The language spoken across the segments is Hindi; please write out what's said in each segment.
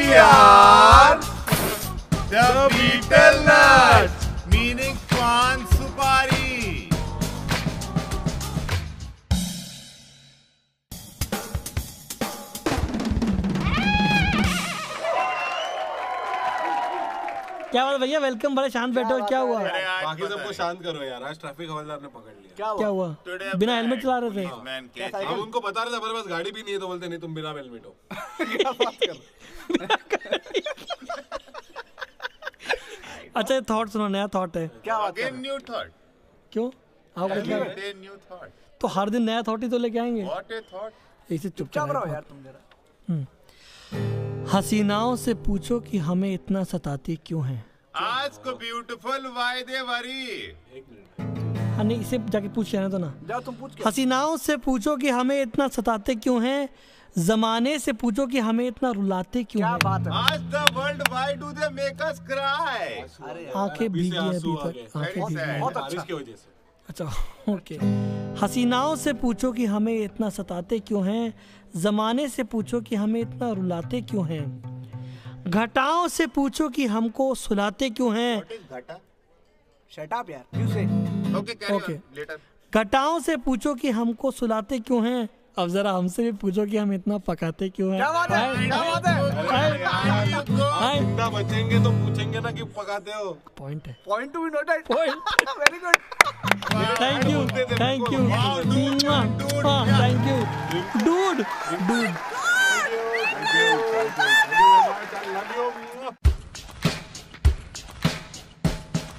are the Beetle Nuts, meaning Pan Supari. क्या बात भैया, वेलकम। बड़े शांत बैठे हो, क्या हुआ? बाकी सबको शांत करो यार, आज ट्रैफिक हवलदार ने पकड़ लिया। क्या हुआ? बिना हेलमेट चला रहे थे? हम उनको बता रहे थे हमारे पास गाड़ी भी नहीं है, तो बोलते नहीं तुम बिना हेलमेट हो। क्या बात कर? अच्छा, ये थॉट सुनो, नया थॉट है। क्या बात है? New thought. क्यों? आप न्यू थॉट। तो हर दिन नया थॉट ही तो लेके आएंगे। What a thought? इसे चुपचाप रहो यार तुम जरा। हसीनाओं से पूछो कि हमें इतना सताती क्यों हैं। आज को ब्यूटीफुल वाई दे वरी। हाँ नहीं, इसे जाके पूछ लेना तो ना। जाओ तुम पूछ के। हसीनाओं से पूछो कि हमें इतना सताते क्यों हैं, जमाने से पूछो कि हमें इतना रुलाते क्यों हैं। क्या बात है? आज the world why do they make us cry? आंखें भीगी हैं अभी तक, आंखें भीगी हैं। बहुत अच्छा। की वजह से। अच्छा ओके। हसीनाओं से पूछो कि हमें इतना सताते क्यों हैं, जमाने से पूछो कि हमें इतना रुलाते क्यों हैं, घटाओं से पूछो कि हमको सुलाते क्यों हैं। घटा? शट अप यार, क्यों से? Okay letter. घटाओं से पूछो कि हमको सुलाते क्यों हैं, अब जरा हमसे भी पूछो कि हम इतना पकाते क्यों हैं। क्या बात है? क्या बात है? जिंदा बचेंगे तो पूछेंगे ना कि पकाते हो। पॉइंट है। Point to be noted. Point. Very good. Thank you, thank you, thank you dude, dude.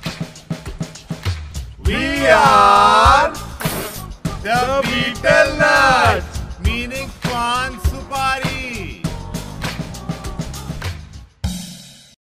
We are the Beetle Nuts.